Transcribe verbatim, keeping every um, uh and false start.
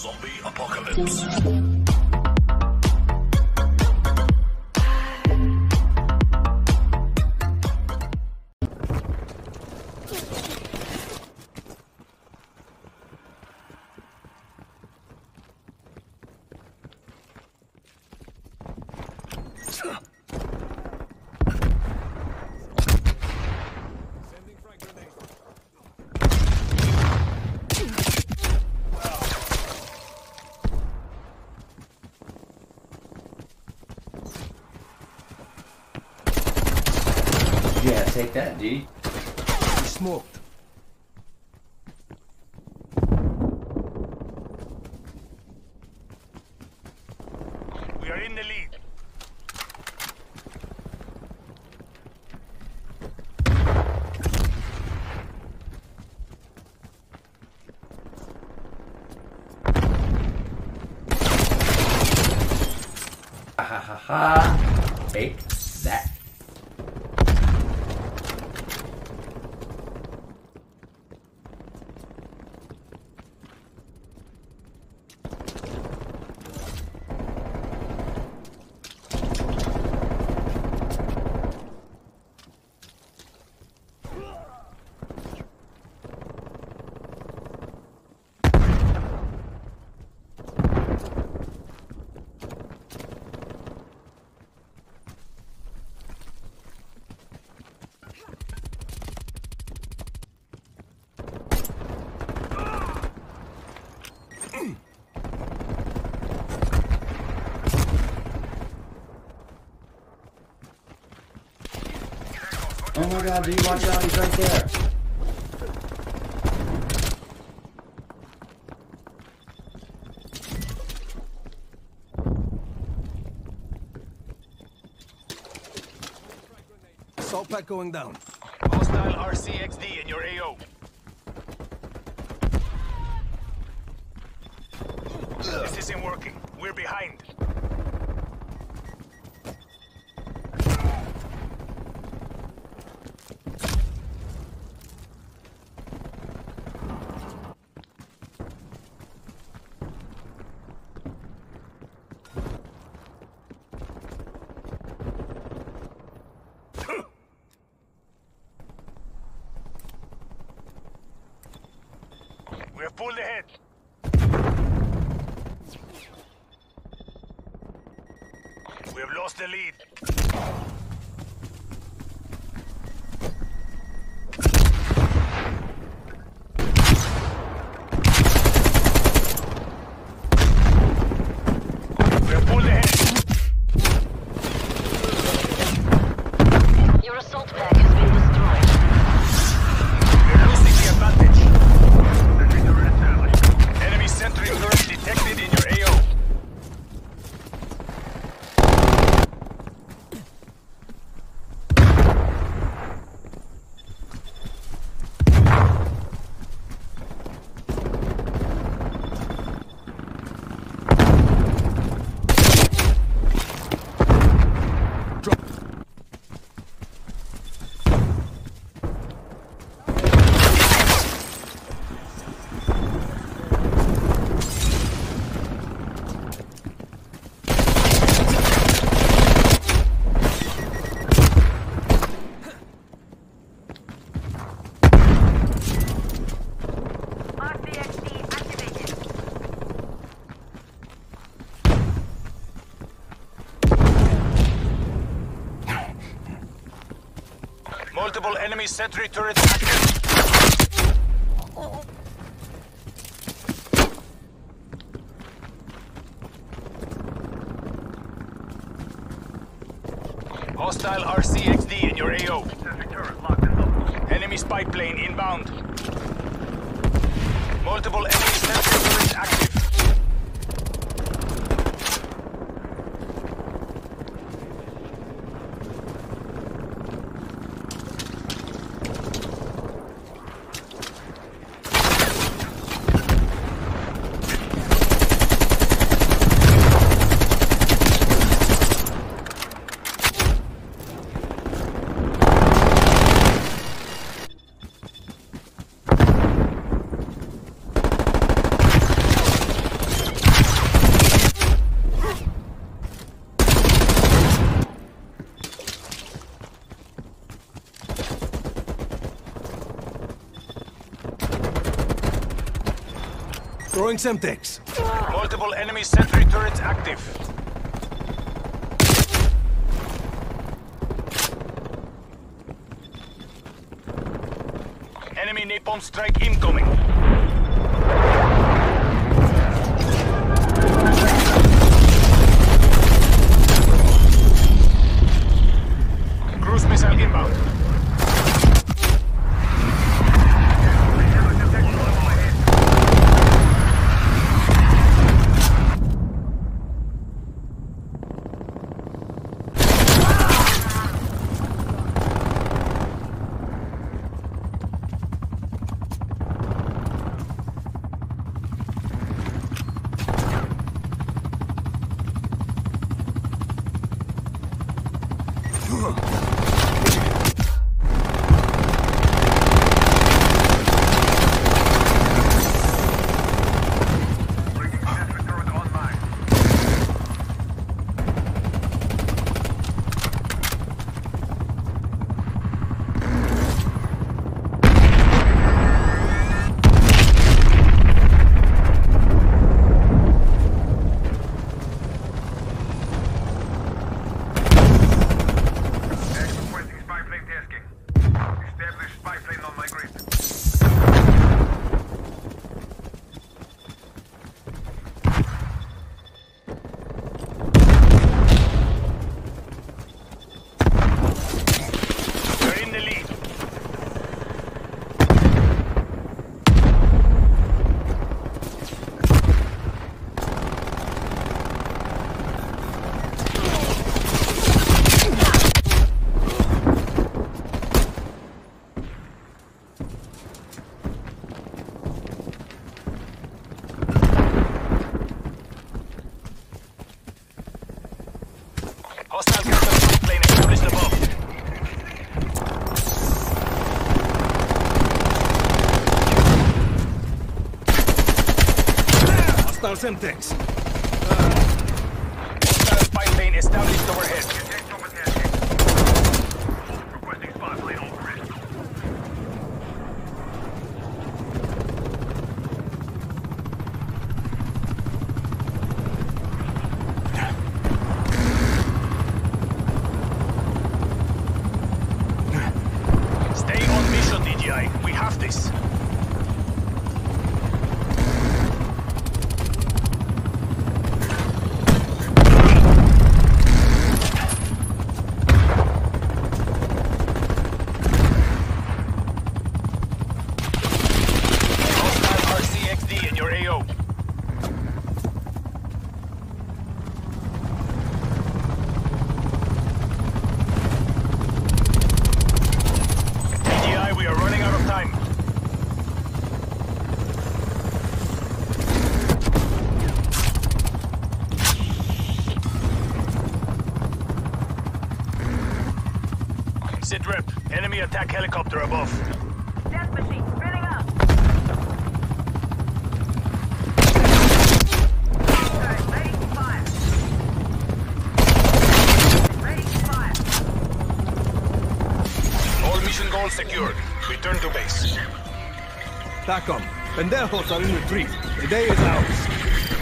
Zombie apocalypse. Yeah, take that, D. He smoked. We are in the lead. Ha ha ha ha. Take that. Oh my god, dude, watch out, he's right there. Assault pack going down. Hostile R C X D in your A O. This isn't working. We're behind. We have pulled ahead. We have lost the lead. We have pulled ahead. Your assault pack has been destroyed. We are losing the advantage. Enemy sentry turret detected in your A O. Multiple enemy sentry turrets active. Hostile R C X D in your A O. Enemy spy plane inbound. Multiple enemy sentry turrets active. Throwing Semtex. Multiple enemy sentry turrets active. Enemy napalm strike incoming. Cruise missile inbound. Hostile counter plane established above. Hostile Semtex. Hostile spy plane established overhead. Requesting spy plane overhead. Stay on mission, D J I. We have this. Hostile R C X D in your A O. D J I, we are running out of time. Sit rep. Enemy attack helicopter above. Death machine spinning up. Turret ready to fire. Ready to fire. All mission goals secured. Return to base. TACOM. Pendejos are in retreat. The day is ours.